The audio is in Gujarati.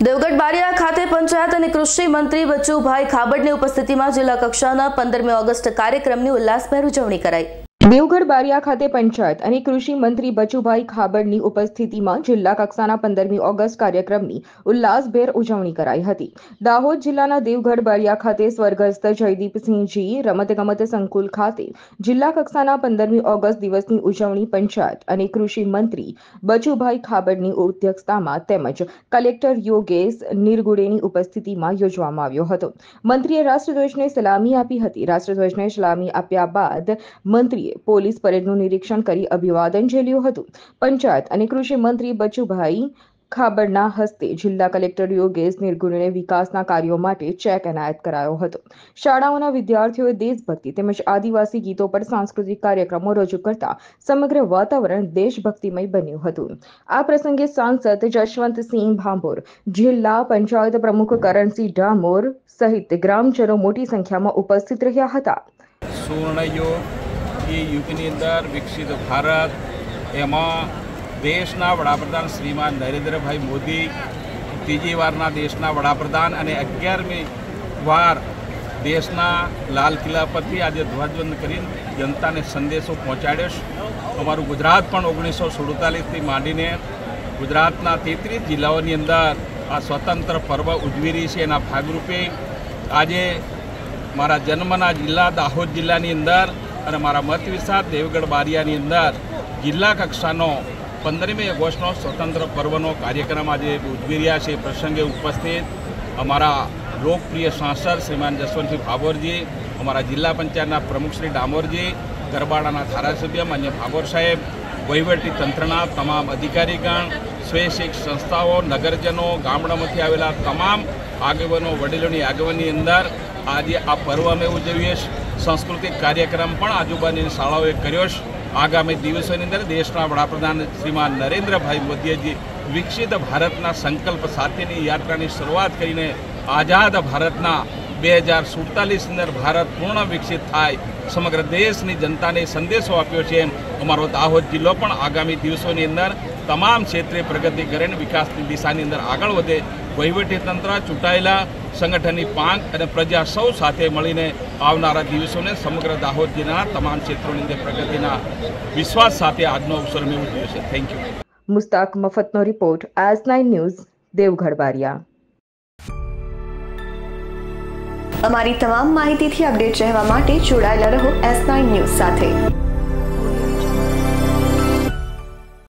દેવગઢ બારિયા ખાતે પંચાયત અને કૃષિ મંત્રી બચુભાઈ ખાબડની ઉપસ્થિતિમાં જિલ્લા કક્ષાના 15મી ઓગસ્ટ કાર્યક્રમની ઉલ્લાસભેર ઉજવણી કરાઈ। દેવગઢ બારિયા ખાતે પંચાયત અને કૃષિ મંત્રી બચુભાઈ ખાબડની ઉપસ્થિતિમાં જિલ્લા કક્ષાના 15મી ઓગસ્ટ કાર્યક્રમની ઉલ્લાસભેર ઉજવણી કરાઈ હતી। દાહોદ જિલ્લાના દેવગઢ બારિયા ખાતે સ્વર્ગસ્થ જયદીપસિંહજી રમતગમત સંકુલ ખાતે જિલ્લા કક્ષાના 15મી ઓગસ્ટ દિવસની ઉજવણી પંચાયત અને કૃષિ મંત્રી બચુભાઈ ખાબડની અધ્યક્ષતામાં તેમજ કલેક્ટર યોગેશ નિરગુડેની ઉપસ્થિતિમાં યોજવામાં આવ્યો હતો। મંત્રીએ રાષ્ટ્રધ્વજને સલામી આપી હતી। રાષ્ટ્રધ્વજને સલામી આપ્યા બાદ મંત્રીએ પોલીસ પરેડનું નિરીક્ષણ કરી અભિવાદન ઝીલ્યું હતું। પંચાયત અને કૃષિ મંત્રી બચુભાઈ ખાબડના હસ્તે જિલ્લા કલેક્ટર યોગેશ નિરગુડેને વિકાસના કાર્યો માટે ચેક એનાયત કરાયો હતો। શાળાઓના વિદ્યાર્થીઓએ દેશભક્તિ તેમજ આદિવાસી ગીતો પર સાંસ્કૃતિક કાર્યક્રમો રજૂ કરતા સમગ્ર વાતાવરણ દેશભક્તિમય બન્યું હતું। આ પ્રસંગે સાંસદ જશવંતસિંહ ભાભોર, જિલ્લા પંચાયત પ્રમુખ કરણસિંહ ડામોર સહિત ગ્રામજનો મોટી સંખ્યામાં ઉપસ્થિત રહ્યા હતા। યુગની અંદર વિકસિત ભારત એમાં દેશના વડાપ્રધાન શ્રીમાન નરેન્દ્રભાઈ મોદી ત્રીજી વારના દેશના વડાપ્રધાન અને 11મી વાર દેશના લાલ કિલ્લા પરથી આજે ધ્વજવંદન કરીને જનતાને સંદેશો પહોંચાડ્યો છે। અમારું ગુજરાત પણ 1947થી માંડીને ગુજરાતના 33 જિલ્લાઓની અંદર આ સ્વતંત્ર પર્વ ઉજવી રહી છે। એના ભાગરૂપે આજે મારા જન્મના જિલ્લા દાહોદ જિલ્લાની અંદર અને મારા મત વિસ્તાર દેવગઢ બારિયાની અંદર જિલ્લા કક્ષાનો 15મી ઓગસ્ટનો સ્વતંત્ર પર્વનો કાર્યક્રમ આજે ઉજવી રહ્યા છે। પ્રસંગે ઉપસ્થિત અમારા લોકપ્રિય સાંસદ શ્રીમાન જશવંતસિંહ ભાભોરજી, અમારા જિલ્લા પંચાયતના પ્રમુખ શ્રી ડામોરજી, ગરબાડાના ધારાસભ્ય માન્ય ભાભોર સાહેબ, વહીવટી તંત્રના તમામ અધિકારીગણ, સ્વૈચ્છિક સંસ્થાઓ, નગરજનો, ગામડામાંથી આવેલા તમામ આગેવાનો, વડીલોની આગેવાની અંદર આજે આ પર્વ અમે ઉજવીએ છીએ। સાંસ્કૃતિક કાર્યક્રમ પણ આજુબાજુની શાળાઓએ કર્યો છે। આગામી દિવસોની અંદર દેશના વડાપ્રધાન શ્રીમાન નરેન્દ્રભાઈ મોદીજી વિકસિત ભારતના સંકલ્પ સાથેની યાત્રાની શરૂઆત કરીને આઝાદ ભારતના 2047 અંદર ભારત પૂર્ણ વિકસિત થાય સમગ્ર દેશની જનતાને સંદેશો આપ્યો છે। અમારો દાહોદ જિલ્લો પણ આગામી દિવસોની અંદર તમામ ક્ષેત્રે પ્રગતિ કરીને વિકાસની દિશાની અંદર આગળ વધે। વહીવટીતંત્ર, ચૂંટાયેલા સંગઠનની પાંખ અને પ્રજા સૌ સાથે મળીને આવનારા દિવસોને સમગ્ર દાહોદ જિલ્લાના તમામ ક્ષેત્રોની અંદર પ્રગતિના વિશ્વાસ સાથે આજનો અવસર મેં ઉજવ્યો છે। Thank you. મુસ્તાક મફતનો report, S9 news, Devgadh Baria. અમારી તમામ માહિતીથી અપડેટ રહેવા માટે જોડાયેલા રહો S9 ન્યૂઝ સાથે।